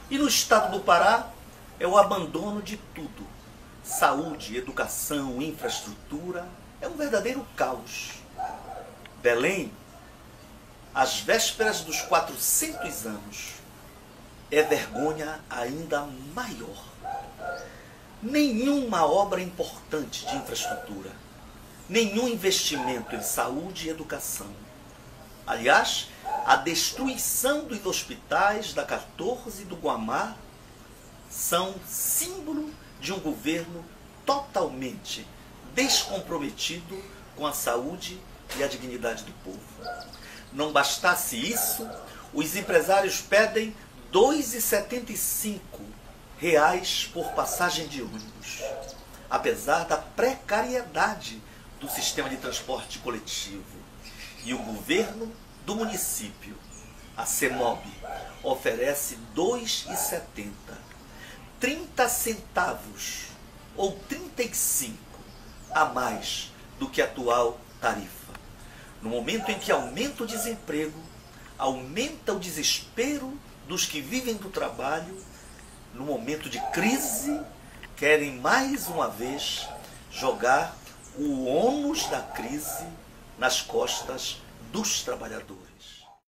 E no estado do Pará é o abandono de tudo. Saúde, educação, infraestrutura, é um verdadeiro caos. Belém, às vésperas dos 400 anos, é vergonha ainda maior. Nenhuma obra importante de infraestrutura, nenhum investimento em saúde e educação. Aliás, a destruição dos hospitais da 14 e do Guamá são símbolo de um governo totalmente descomprometido com a saúde e a dignidade do povo. Não bastasse isso, os empresários pedem R$ 2,75 por passagem de ônibus, apesar da precariedade do sistema de transporte coletivo. E o governo do município, a CEMOB, oferece R$ 2,70, 30 centavos ou 35 a mais do que a atual tarifa. No momento em que aumenta o desemprego, aumenta o desespero dos que vivem do trabalho, no momento de crise, querem mais uma vez jogar o ônus da crise nas costas dos trabalhadores.